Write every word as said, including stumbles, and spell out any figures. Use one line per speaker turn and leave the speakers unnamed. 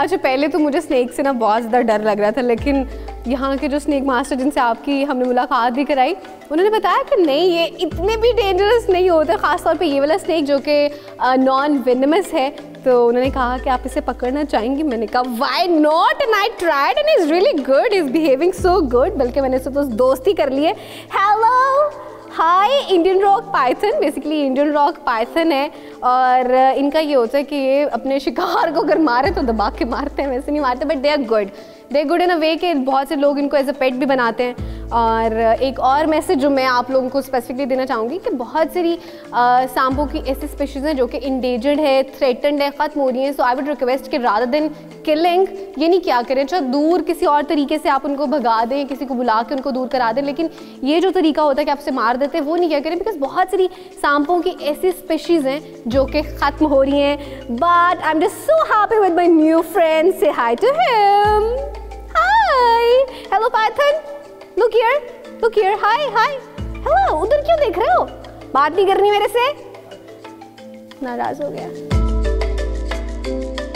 अच्छा पहले तो मुझे स्नेक से ना बहुत ज़्यादा डर लग रहा था, लेकिन यहाँ के जो स्नेक मास्टर जिनसे आपकी हमने मुलाकात भी कराई, उन्होंने बताया कि नहीं ये इतने भी डेंजरस नहीं होते, ख़ासतौर पे ये वाला स्नेक जो कि नॉन वेनमस है। तो उन्होंने कहा कि आप इसे पकड़ना चाहेंगी। मैंने कहा why not, and I tried and is really good, is behaving so good, बल्कि मैंने इससे तो दोस्ती कर ली है। Hello hi, Indian rock python, basically Indian rock python है, और इनका ये होता है कि ये अपने शिकार को अगर मारे तो दबा के मारते हैं, वैसे नहीं मारते, but they are good, they are good in a way कि बहुत से लोग इनको एज अ पेट भी बनाते हैं। और एक और मैसेज जो मैं आप लोगों को स्पेसिफिकली देना चाहूँगी कि बहुत सारी सांपों की ऐसी स्पीशीज़ हैं जो कि इंडेंजर्ड है, थ्रेटन्ड है, ख़त्म हो रही हैं। सो आई वुड रिक्वेस्ट कि रादर देन किलिंग, ये नहीं क्या करें, चाहे दूर किसी और तरीके से आप उनको भगा दें, किसी को बुला के उनको दूर करा दें, लेकिन ये जो तरीका होता है कि आपसे मार देते हैं वो नहीं क्या करें, बिकॉज बहुत सारी सांपों की ऐसी स्पीशीज़ हैं जो कि ख़त्म हो रही हैं। But I am just so happy with my new friend, say hi to him. Hi, hello python, look here, look here, hi hi, hello. उधर क्यों देख रहे हो, बात नहीं करनी मेरे से? नाराज़ हो गया।